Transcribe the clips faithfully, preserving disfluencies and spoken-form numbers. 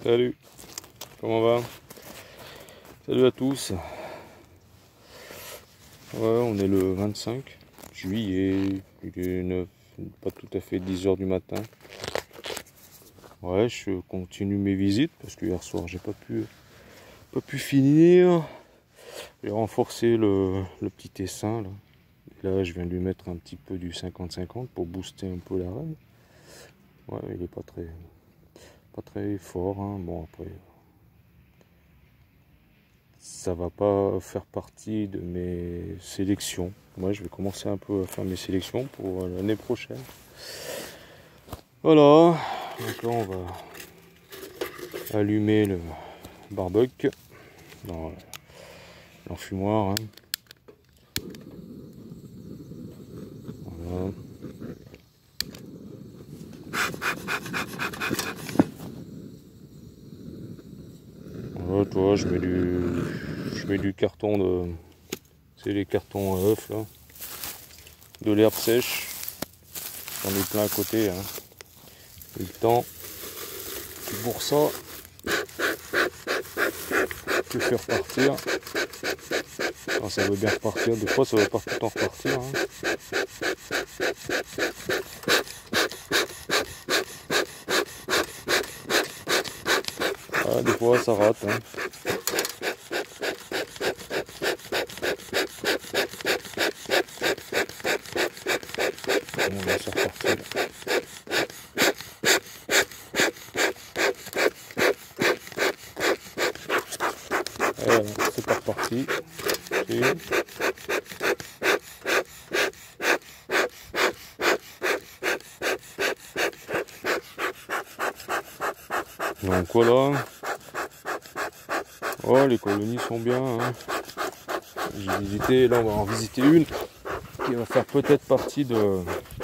Salut, comment va? Salut à tous. Ouais, on est le vingt-cinq juillet, il est neuf, pas tout à fait dix heures du matin. Ouais, je continue mes visites parce que hier soir j'ai pas pu, pas pu finir. J'ai renforcé le, le petit essaim là. Et là, je viens de lui mettre un petit peu du cinquante cinquante pour booster un peu la reine. Ouais, il est pas très, pas très fort, hein. Bon après, ça va pas faire partie de mes sélections. Moi, je vais commencer un peu à faire mes sélections pour l'année prochaine. Voilà. Donc là, on va allumer le barbecue dans l'enfumoir. Hein. Voilà. Voilà, toi, je mets du, je mets du carton de, c'est les cartons à œufs là, de l'herbe sèche. J'en ai plein à côté. Hein. Et le temps, tu bourres ça, tu fais repartir. Quand ça veut bien repartir, des fois ça veut pas tout le temps repartir. Hein. Ah, des fois ça rate. Hein. On va se repartir. Voilà, c'est pas reparti. Okay. Donc voilà. Oh, les colonies sont bien. Hein. J'ai visité, là on va en visiter une qui va faire peut-être partie de,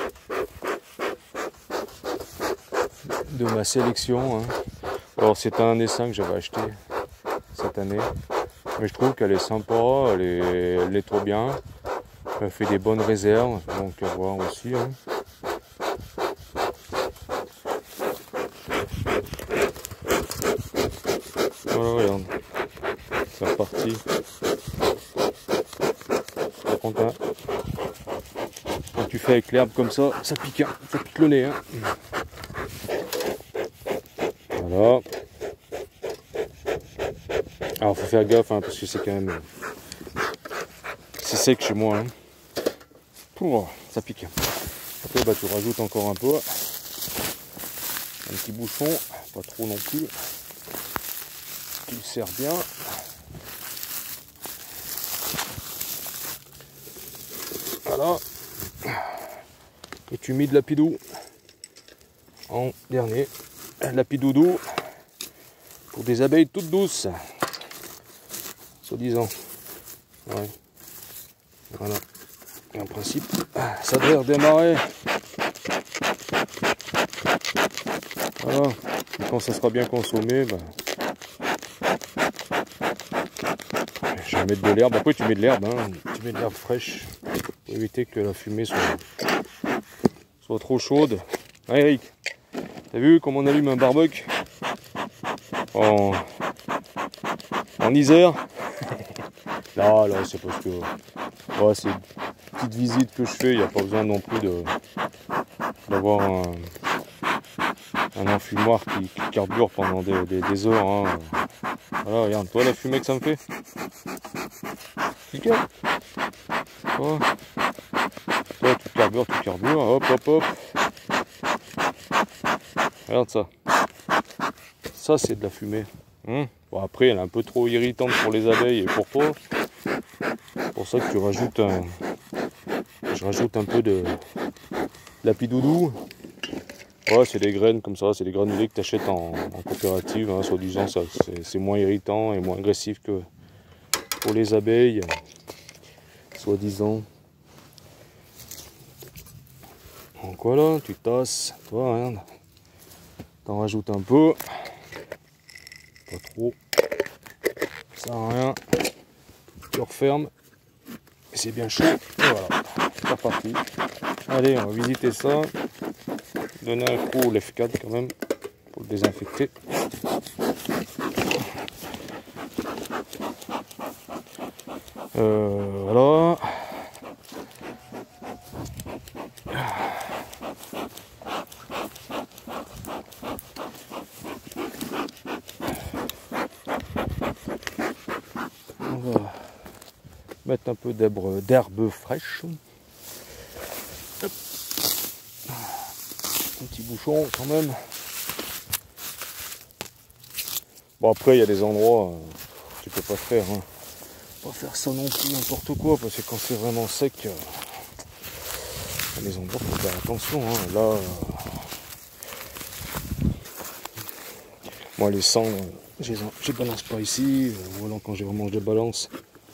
de ma sélection. Hein. Alors c'est un essaim que j'avais acheté cette année. Mais je trouve qu'elle est sympa, elle est, elle est trop bien. Elle fait des bonnes réserves, donc à voir aussi. Hein. Voilà, regarde. C'est reparti. Par contre, hein, quand tu fais avec l'herbe comme ça, ça pique, hein, ça pique le nez. Hein. Voilà. Alors faut faire gaffe hein, parce que c'est quand même c'est sec chez moi. Hein. Pouh, ça pique. Après bah tu rajoutes encore un peu. Un petit bouchon, pas trop non plus. Tu le sers bien. Voilà. Et tu mets de lapidou en dernier. Lapidoudou pour des abeilles toutes douces. Soi-disant. Ouais. Voilà. Et en principe, ça devrait redémarrer. Voilà. Et quand ça sera bien consommé, bah, je vais mettre de l'herbe. Après, tu mets de l'herbe. Hein. Tu mets de l'herbe fraîche pour éviter que la fumée soit, soit trop chaude. Hein, Eric, t'as vu comment on allume un barbecue en, en Isère? Là, là, c'est parce que ouais, c'est une petite visite que je fais. Il n'y a pas besoin non plus de d'avoir un, un enfumoir qui, qui carbure pendant des, des, des heures. Hein. Voilà, regarde, toi la fumée que ça me fait. Nickel. Toi, toi, tu carbures, tu carbures. Hop, hop, hop. Regarde ça. Ça, c'est de la fumée. Hum. Bon, après, elle est un peu trop irritante pour les abeilles et pour toi. C'est pour ça que tu rajoutes un, je rajoute un peu de lapidoudou. Ouais, c'est des graines comme ça, c'est des granulés que tu achètes en, en coopérative. Hein, soi-disant, c'est moins irritant et moins agressif que pour les abeilles. Soi-disant. Donc voilà, tu tasses. Toi, regarde. T'en rajoutes un peu. Pas trop. Ça sert à rien. Tu refermes. Et c'est bien chaud. Et voilà. C'est reparti. Allez, on va visiter ça. Donner un coup au F quatre quand même. Faut le désinfecter. Euh, voilà. On va mettre un peu d'herbe d'herbe fraîche. Hop. Un petit bouchon quand même. Bon, après il y a des endroits, euh, tu peux pas faire. Hein. Pas faire ça non plus n'importe quoi, parce que quand c'est vraiment sec, euh, il y a des endroits faut faire attention. Hein. Là, euh, moi les cendres, je les balance pas ici. Ou alors quand j'ai vraiment je les balance,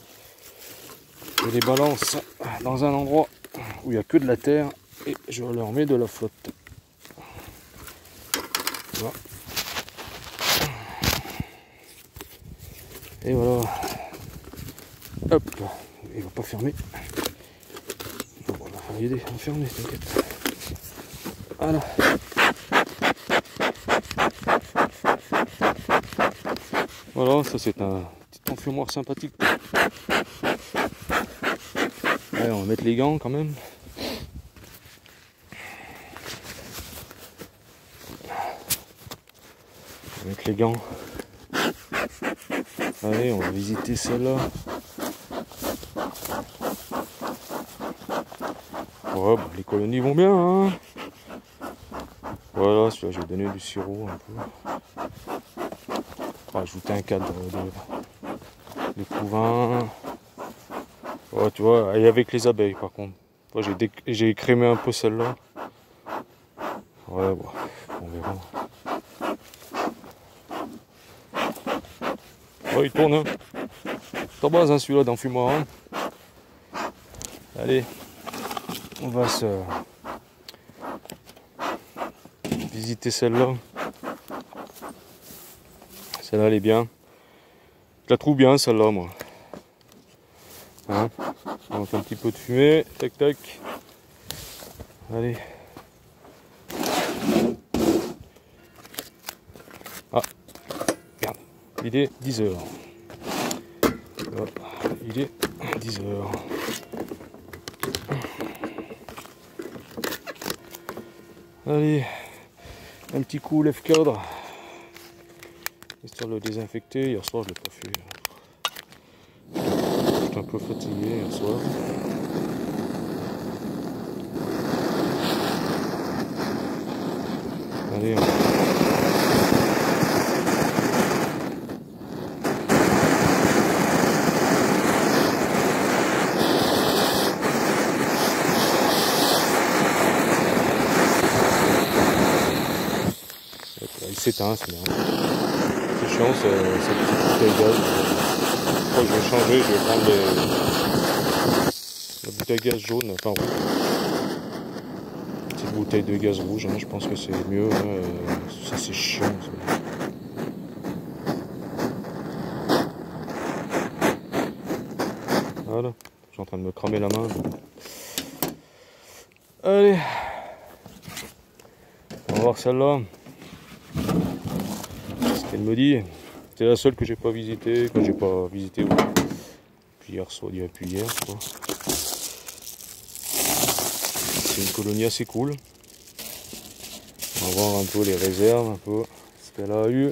je les balance dans un endroit où il n'y a que de la terre et je leur mets de la flotte. Voilà. Et voilà. Hop, il va pas fermer. Bon, on va faire aider à fermer, t'inquiète. Voilà. Voilà, ça c'est un petit enfumoir sympathique. Allez, on va mettre les gants quand même. On va mettre les gants. Allez, on va visiter celle-là. Ouais, bah, les colonies vont bien, hein. Voilà, celui-là, je vais donner du sirop un peu. Rajouter un cadre de, de couvain. Ouais, tu vois, et avec les abeilles par contre. J'ai dé... j'ai écrémé un peu celle-là. Ouais, bon, on verra. Ouais, il tourne, hein. T'en base, hein, celui-là d'enfumoir. Hein. Allez, on va se visiter celle-là. Celle-là, elle est bien. Je la trouve bien, celle-là, moi. Hein, donc un petit peu de fumée. Tac, tac. Allez. Ah, regarde. Il est dix heures. Il est dix heures. Allez, un petit coup lève-cadre, histoire de le désinfecter. Hier soir, je ne l'ai pas fait. J'étais un peu fatigué hier soir. Allez, on... il s'éteint, c'est bien. C'est chiant, c'est cette petite bouteille gaz. Je crois que je vais changer, je vais prendre les... la bouteille gaz jaune, enfin rouge. Petite bouteille de gaz rouge, hein, je pense que c'est mieux. Hein, ça c'est chiant. Ça. Voilà, je suis en train de me cramer la main. Allez, on va voir celle-là. Elle me dit, c'est la seule que j'ai pas visitée, que j'ai pas visité ouais. Puis hier soir, depuis hier, quoi. C'est une colonie assez cool. On va voir un peu les réserves, un peu ce qu'elle a eu.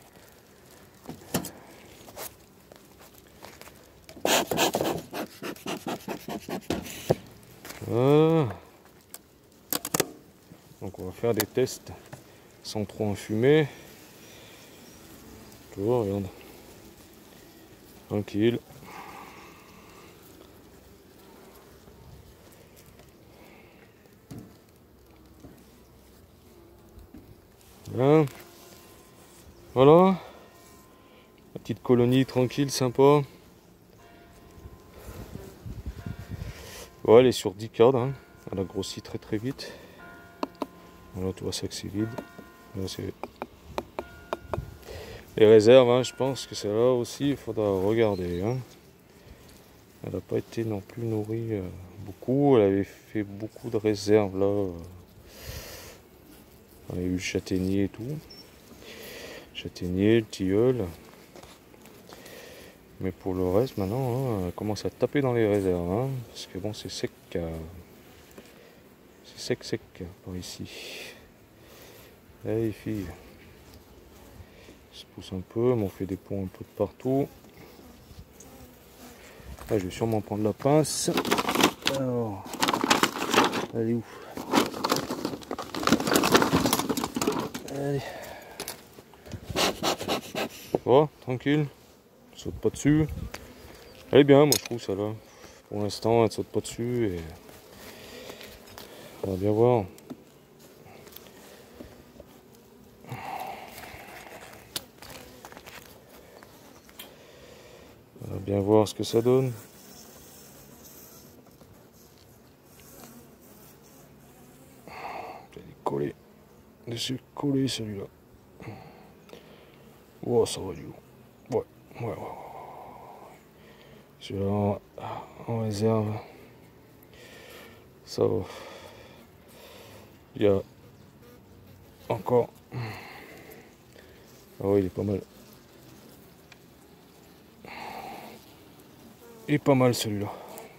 Voilà. Donc on va faire des tests sans trop enfumer. Tu vois, regarde. Tranquille. Voilà. Voilà. La petite colonie tranquille, sympa. Ouais, elle est sur dix cadres. Hein. Elle a grossi très très vite. Voilà, tu vois ça que c'est vide. Là, c'est... Les réserves, hein, je pense que c'est là aussi, il faudra regarder. Hein. Elle n'a pas été non plus nourrie euh, beaucoup. Elle avait fait beaucoup de réserves là. Euh. Elle a eu le châtaignier et tout. châtaignier, le tilleul. Mais pour le reste, maintenant, hein, on commence à taper dans les réserves. Hein, parce que bon, c'est sec. Euh, c'est sec, sec par ici. Allez, les filles. Ça se pousse un peu, mais on fait des ponts un peu de partout. Là, je vais sûrement prendre la pince. Alors, elle est où? Allez. Oh, tranquille. Saute pas dessus. Elle est bien, moi je trouve ça là. Pour l'instant, elle saute pas dessus et on va bien voir. On va bien voir ce que ça donne. Il est collé. Dessus collé celui-là. Oh, ça va du coup. Ouais, ouais, ouais. Celui-là en, en réserve. Ça va. Il y a encore. Ah oui, il est pas mal. Il est pas mal celui-là.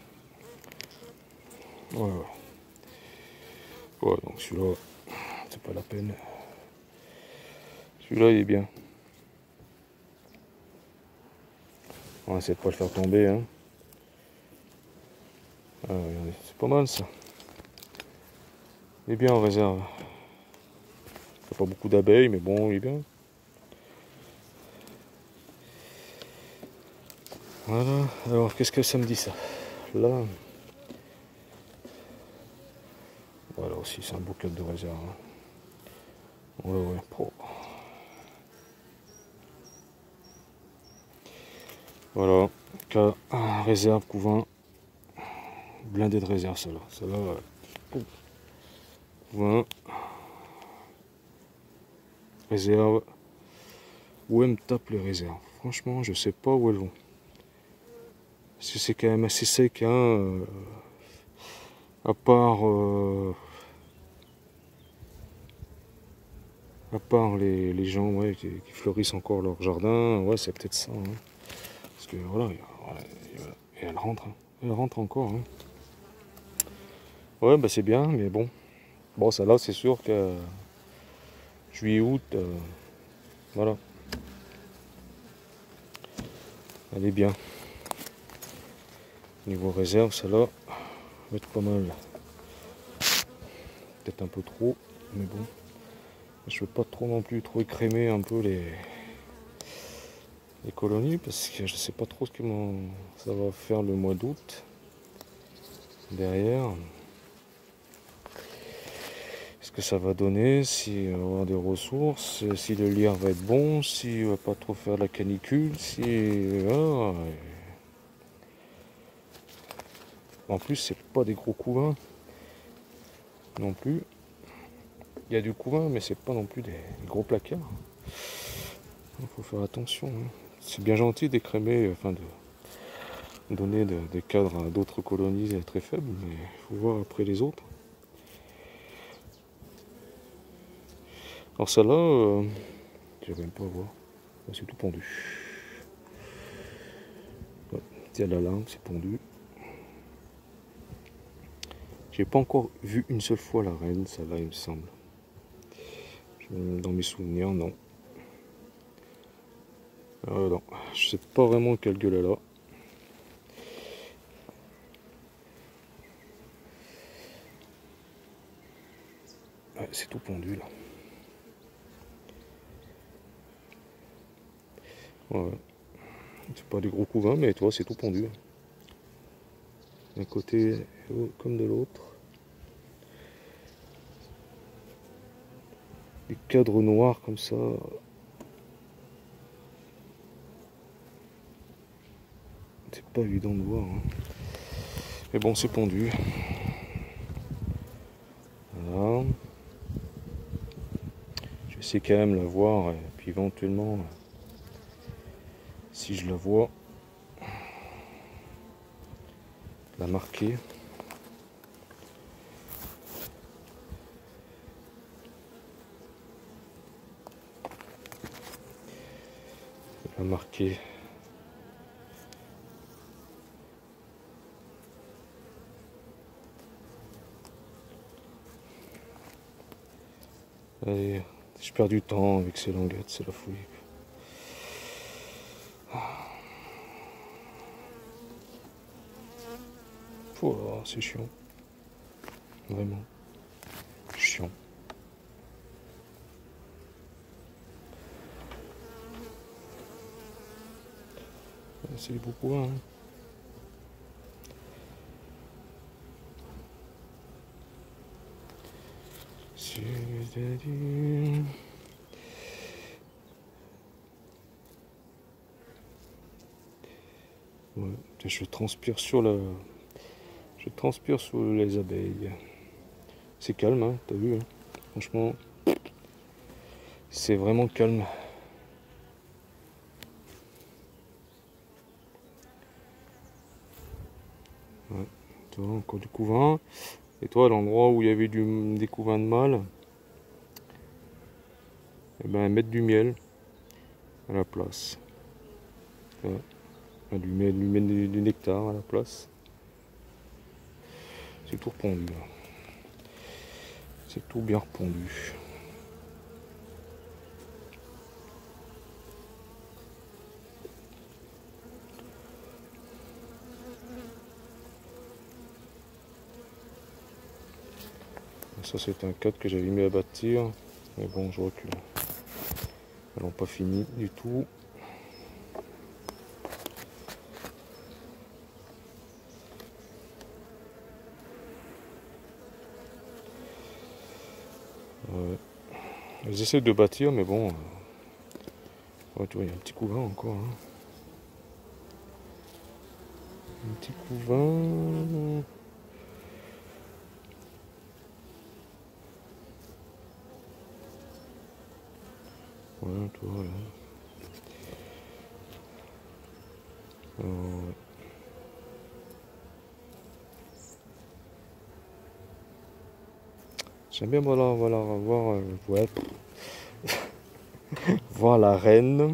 Ouais, ouais. Ouais, donc celui-là, c'est pas la peine. Celui-là, il est bien. On va essayer de pas le faire tomber. Hein. Ah, c'est pas mal ça. Il est bien en réserve. Il n'y a pas beaucoup d'abeilles, mais bon, il est bien. Voilà. Alors, qu'est-ce que ça me dit ça? Là. Voilà aussi, c'est un beau cadre de réserve. Hein. Ouais, ouais. Pro. Voilà. Cas, ah, réserve, couvain. Blindé de réserve, celle-là. Celle-là, ouais. Couvain. Réserve. Où elles me tapent les réserves? Franchement, je sais pas où elles vont. Parce que c'est quand même assez sec, hein. Euh, à part. Euh, à part les, les gens ouais, qui, qui fleurissent encore leur jardin, ouais, c'est peut-être ça. Hein. Parce que voilà, ouais, et elle rentre. Hein. Elle rentre encore. Hein. Ouais, bah c'est bien, mais bon. Bon, ça là, c'est sûr que juillet, août, euh, voilà. Elle est bien. Niveau réserve, celle-là va être pas mal. Peut-être un peu trop, mais bon. Je veux pas trop non plus trop écrémer un peu les, les colonies parce que je sais pas trop ce que mon, ça va faire le mois d'août derrière. Ce que ça va donner, si on va avoir des ressources, si le lierre va être bon, si on va pas trop faire la canicule, si ah, en plus c'est pas des gros couvains non plus. Il y a du couvain, mais c'est pas non plus des, des gros placards. Il faut faire attention. Hein. C'est bien gentil d'écrémer, enfin de donner de, des cadres à d'autres colonies très faibles, mais il faut voir après les autres. Alors celle-là, euh, je vais même pas voir. C'est tout pendu. Ouais, il y a la langue, c'est pendu. J'ai pas encore vu une seule fois la reine, celle-là, il me semble. Dans mes souvenirs, non. Euh, non, je sais pas vraiment quelle gueule elle a. Ouais, c'est tout pondu là. Ouais. C'est pas des gros couvains, mais toi, c'est tout pondu. D'un côté comme de l'autre. Des cadres noirs comme ça. C'est pas évident de voir. Hein. Mais bon, c'est pondu. Voilà. Je vais essayer quand même la voir. Et puis éventuellement, si je la vois, la marquer. à marquer. Allez, je perds du temps avec ces languettes, c'est la folie. Oh, c'est chiant. Vraiment. Chiant. C'est les beaux points. Hein. Ouais, je transpire sur la... Je transpire sur les abeilles. C'est calme, hein, t'as vu, hein. Franchement, c'est vraiment calme. Ouais, tu vois, encore du couvain. Et toi, à l'endroit où il y avait du, des couvains de mâles, et ben mettre du miel à la place. Ouais. Du miel, du, miel, du nectar à la place. C'est tout repondu. C'est tout bien repondu. Ça c'est un cadre que j'avais mis à bâtir. Mais bon, je recule. Elles n'ont pas fini du tout. Ouais. Elles essaient de bâtir, mais bon. Ouais, tu vois, il y a un petit couvain encore. Hein. Un petit couvain. Voilà, tu vois, là. Euh, J'aime bien voilà, voilà, voir, euh, ouais, voir la reine.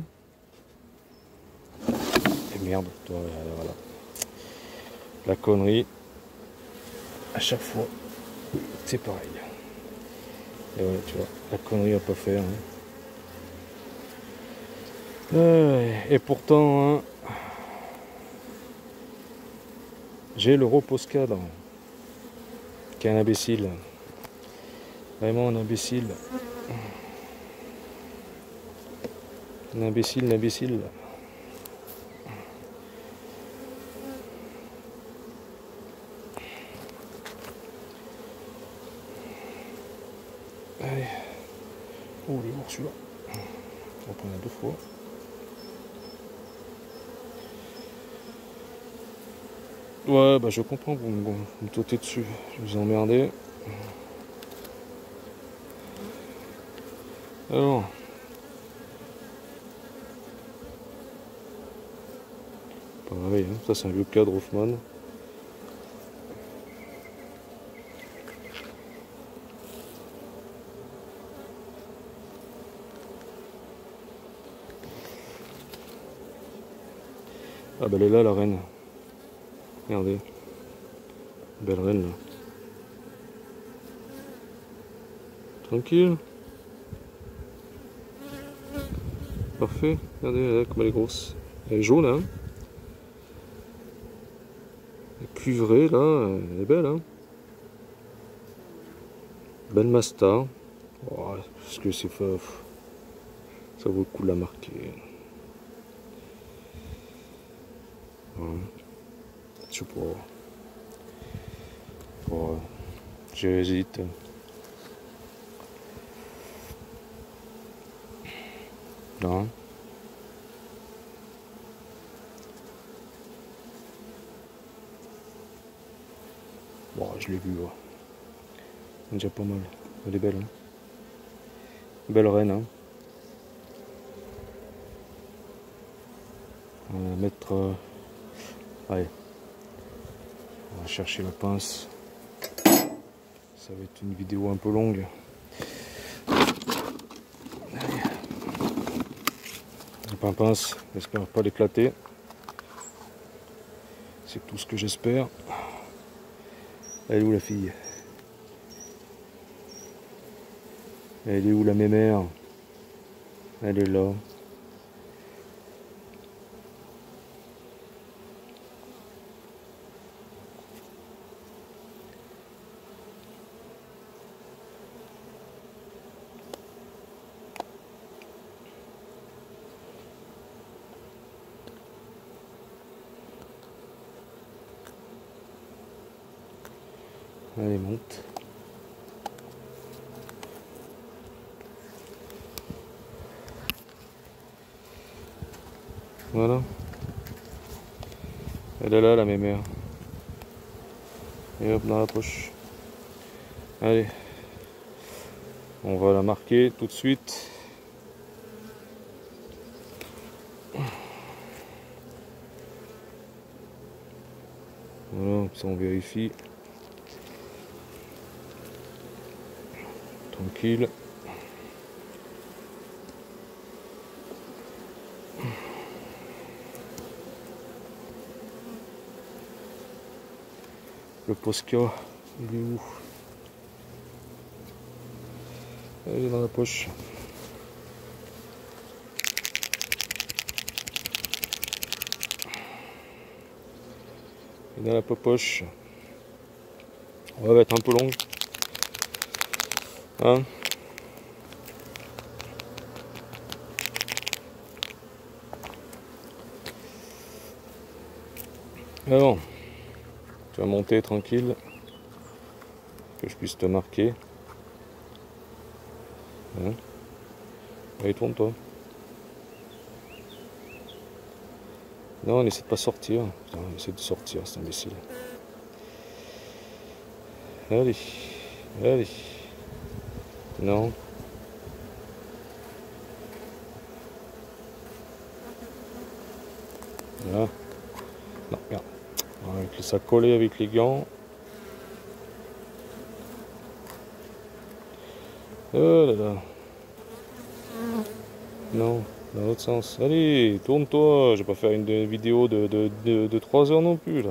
Et merde, toi, voilà. La connerie. À chaque fois, c'est pareil. Et ouais, tu vois, la connerie à pas faire. Hein. Euh, et pourtant, hein, j'ai le repose cadre, qui est un imbécile. Vraiment un imbécile. Un imbécile, un imbécile. Allez. Oh, il est lourd celui-là. On va prendre deux fois. Ouais, bah je comprends, vous me, vous me tautez dessus. Je vous ai emmerdé. Alors. Pareil, hein, ça c'est un vieux cadre Hoffman. Ah bah elle est là la reine. Regardez. Belle reine là. Tranquille. Parfait. Regardez là, comme elle est grosse. Elle est jaune hein. Elle est cuivrée là. Elle est belle hein. Belle Masta. Oh, parce que c'est ça vaut le coup de la marquer. Ouais. Je sais pas. Ouais. J'hésite. Non. Bon, je l'ai vu. Ouais. C'est déjà pas mal. Elle est belle. Hein. Belle reine. Hein. On va mettre. Euh... Allez. On va chercher la pince. Ça va être une vidéo un peu longue. Allez. Pimpince, j'espère pas l'éclater. C'est tout ce que j'espère. Elle est où la fille? Elle est où la mémère? Elle est là. Allez, monte. Voilà. Elle est là, la mémère. Et hop, dans la poche. Allez. On va la marquer tout de suite. Voilà, ça on vérifie. Tranquille. Le Posca, il est où? Il est dans la poche. Il est dans la poche. On va être un peu longue. Hein? Alors, tu vas monter tranquille, que je puisse te marquer. Hein? Allez, tourne-toi. Non, on essaie de pas sortir. Putain, on essaie de sortir, c'est imbécile. Allez, allez. Non. Là. Non, regarde. Avec ça collé avec les gants. Oh là là. Non, dans l'autre sens. Allez, tourne-toi. Je vais pas faire une vidéo de, de, de, de trois heures non plus là.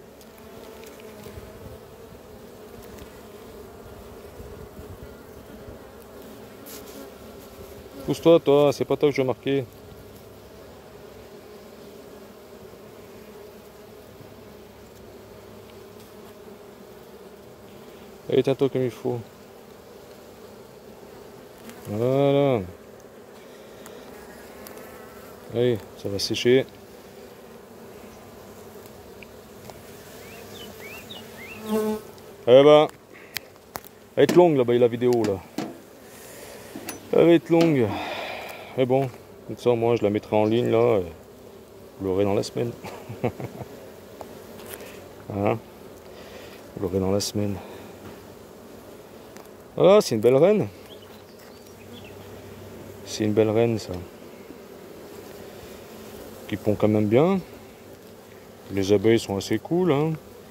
Pousse-toi, toi, c'est pas toi que je vais marquer. Allez, tiens-toi comme il faut. Voilà. Allez, ça va sécher. Eh ben, elle va être longue là-bas, la vidéo là. Elle va être longue. Mais bon, comme ça, moi, je la mettrai en ligne là. Vous l'aurez dans la semaine. Hein? Vous l'aurez dans la semaine. Voilà, c'est une belle reine. C'est une belle reine, ça. Qui pond quand même bien. Les abeilles sont assez cool, hein.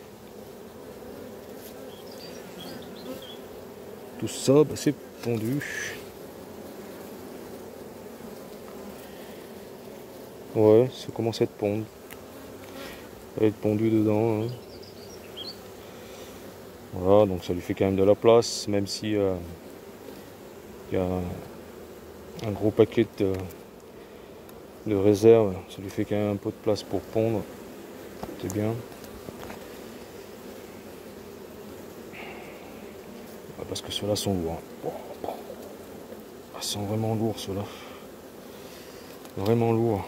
Tout ça, bah, c'est pondu. Ouais, ça commence à être pondre. Ça va être pondu dedans. Hein. Voilà, donc ça lui fait quand même de la place, même si il euh, y a un gros paquet de, de réserve, ça lui fait quand même un peu de place pour pondre. C'est bien. Parce que ceux-là sont lourds. Ils sont vraiment lourds, ceux-là. Vraiment lourds.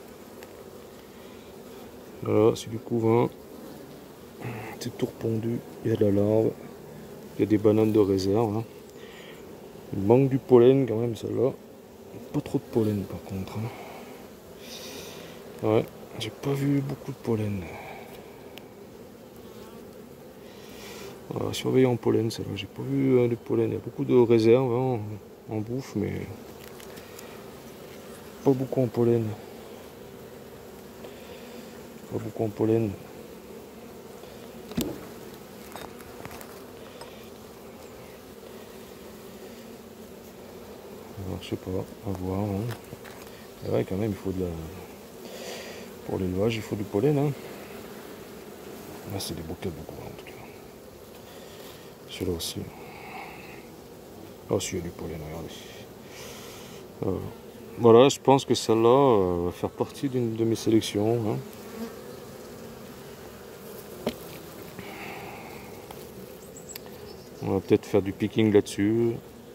Là, c'est du couvain. C'est tout repondu. Il y a de la larve. Il y a des bananes de réserve. Hein. Il manque du pollen quand même, celle-là. Pas trop de pollen par contre. Hein. Ouais, j'ai pas vu beaucoup de pollen. Voilà, surveiller en pollen, celle-là. J'ai pas vu euh, de pollen. Il y a beaucoup de réserves hein, en, en bouffe, mais pas beaucoup en pollen. Pas beaucoup en pollen. Alors, je sais pas, à voir. Hein. C'est vrai quand même, il faut de la... Pour l'élevage, il faut du pollen. Hein. Là, c'est des bouquets beaucoup en tout cas. Celui-là aussi. Ah, si, il y a du pollen, regardez. Euh, voilà, je pense que celle-là euh, va faire partie d'une de mes sélections. Hein. On va peut-être faire du picking là-dessus.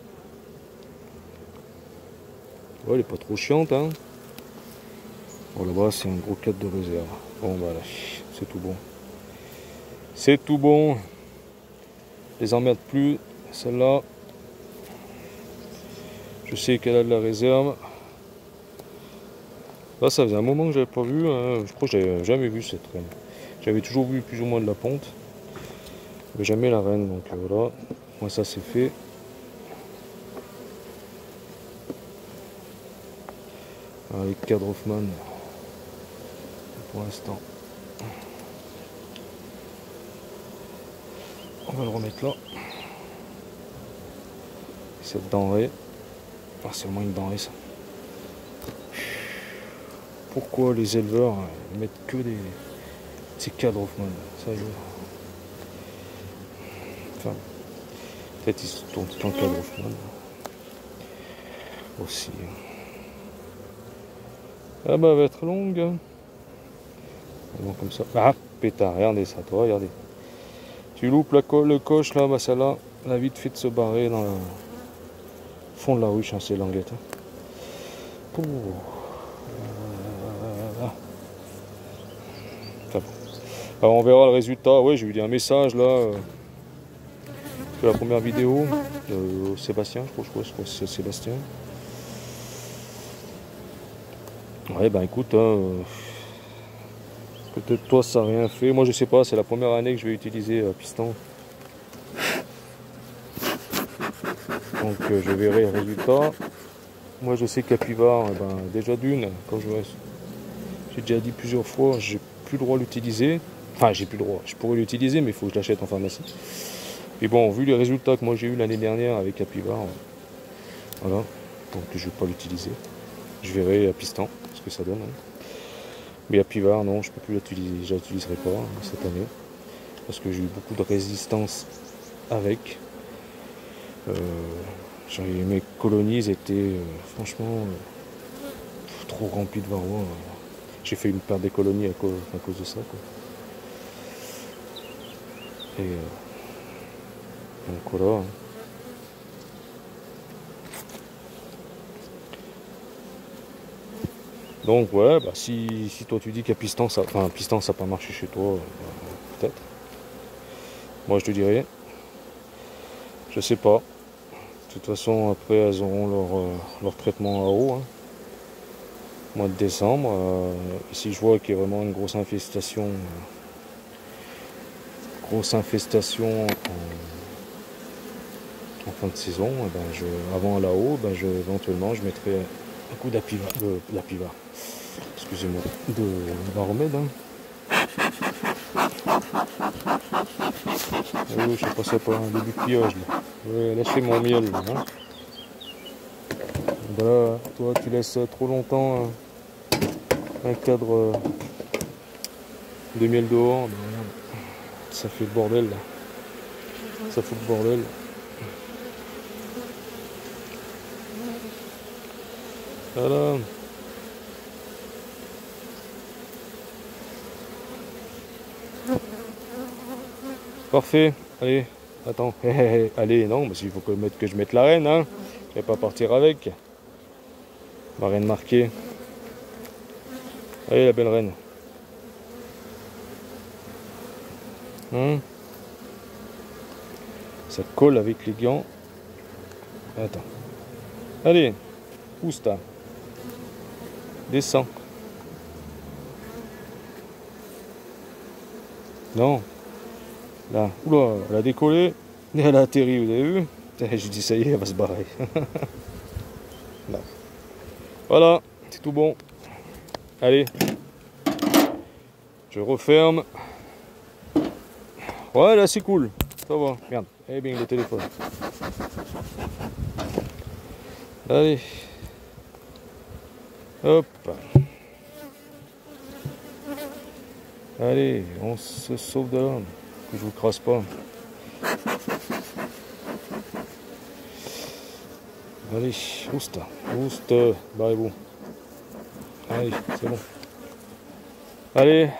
Ouais, elle est pas trop chiante, hein. Bon, là-bas, c'est un gros cadre de réserve. Bon, bah là, c'est tout bon. C'est tout bon. Je les emmerde plus. Celle-là, je sais qu'elle a de la réserve. Là, ça faisait un moment que j'avais pas vu. Hein. Je crois que j'avais jamais vu cette reine. J'avais toujours vu plus ou moins de la ponte, mais jamais la reine. Donc voilà, moi ça c'est fait. Avec cadre Hoffman pour l'instant. On va le remettre là. Cette denrée. Ah, c'est au moins une denrée ça. Pourquoi les éleveurs ils mettent que des petits cadres Hoffman? Ça je... Enfin, peut-être ils se tournent en cadre Hoffman aussi. Ah bah elle va être longue. Bon, comme ça. Ah pétard, regardez ça, toi, regardez. Tu loupes la co le coche là, bah celle-là, elle a vite fait de se barrer dans le fond de la ruche, hein, ces languettes. Hein. Enfin, alors on verra le résultat. Ouais, j'ai eu un message là euh, de la première vidéo de Sébastien, je crois, je crois, je crois que c'est Sébastien. Ouais, ben écoute, hein, peut-être toi ça n'a rien fait. Moi je sais pas, c'est la première année que je vais utiliser euh, piston. Donc euh, je verrai le résultat. Moi je sais qu'Apivard, eh ben, déjà d'une, comme je j'ai déjà dit plusieurs fois, j'ai plus le droit de l'utiliser. Enfin j'ai plus le droit, je pourrais l'utiliser mais il faut que je l'achète en pharmacie. Et bon, vu les résultats que moi j'ai eu l'année dernière avec Apivard, voilà, donc je vais pas l'utiliser. Je verrai à piston ce que ça donne. Hein. Mais à Pivard, non, je peux plus l'utiliser, je l'utiliserai pas hein, cette année. Parce que j'ai eu beaucoup de résistance avec. Euh, mes colonies étaient euh, franchement euh, trop remplies de varroa. J'ai fait une perte des colonies à cause, à cause de ça. Quoi. Et euh, donc voilà. Hein. Donc ouais, bah si, si toi tu dis qu'à piston ça, enfin piston ça n'a pas marché chez toi, euh, peut-être. Moi je te dirais, je sais pas. De toute façon après elles auront leur, euh, leur traitement à eau, hein. Mois de décembre. Euh, si je vois qu'il y a vraiment une grosse infestation, euh, grosse infestation en, en fin de saison, eh ben je, avant la eau, ben je, éventuellement je mettrai un coup d'Apivard, de l'Apivard. Excusez-moi, de Varomède. Hein. Ah oui, je suis passé par un début de pillage. Là. Je vais lâcher mon miel. Là, hein. Ben là, toi, tu laisses trop longtemps euh, un cadre euh, de miel dehors. Ben, ça fait le bordel. Là. Ça fout le bordel. Voilà. Parfait, allez, attends, allez, non, parce qu'il faut que, que je mette la reine, hein. Je vais pas partir avec. Ma reine marquée. Allez, la belle reine. Hein, ça colle avec les gants. Attends. Allez, pousse ta. Descends. Non. Là, oula, elle a décollé, et elle a atterri, vous avez vu? J'ai dit ça y est, elle va se barrer. Là. Voilà, c'est tout bon. Allez, je referme. Ouais, là c'est cool, ça va, regarde, eh bien le téléphone. Allez. Hop. Allez, on se sauve de là, que je vous crasse pas. Allez, ouste, ouste, barrez-vous. Allez, c'est bon. Allez.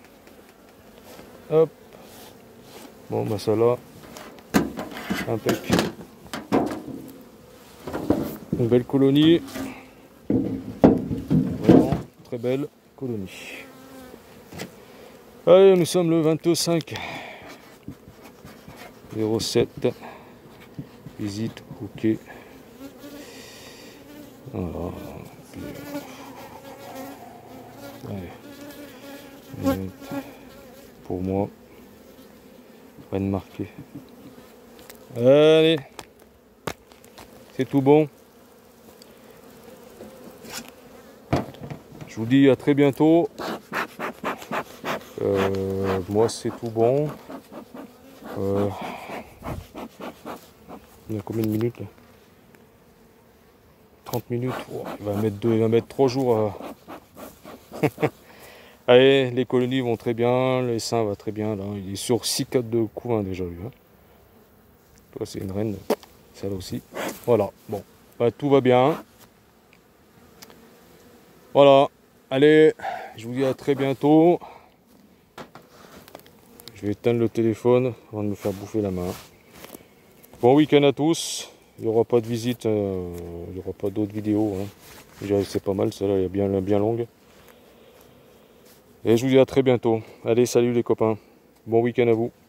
Hop. Bon, bah ça là. Impec. Une belle colonie. Vraiment, très belle colonie. Allez, nous sommes le vingt-cinq zéro sept. Visite, ok. Voilà. Allez. Pour moi. Rien de marqué. Allez. C'est tout bon. Je vous dis à très bientôt. Euh, moi c'est tout bon. Euh, il y a combien de minutes là? trente minutes. Oh, il va mettre deux, il va mettre trois jours. À... Allez, les colonies vont très bien, les seins va très bien. Là, il est sur six quatre de couvain déjà lui. Hein. Toi c'est une reine, celle aussi. Voilà, bon, bah, tout va bien. Voilà, allez, je vous dis à très bientôt. Je vais éteindre le téléphone avant de me faire bouffer la main. Bon week-end à tous. Il n'y aura pas de visite, euh, il n'y aura pas d'autres vidéos. Hein. Déjà c'est pas mal, celle-là elle est bien, bien longue. Et je vous dis à très bientôt. Allez, salut les copains. Bon week-end à vous.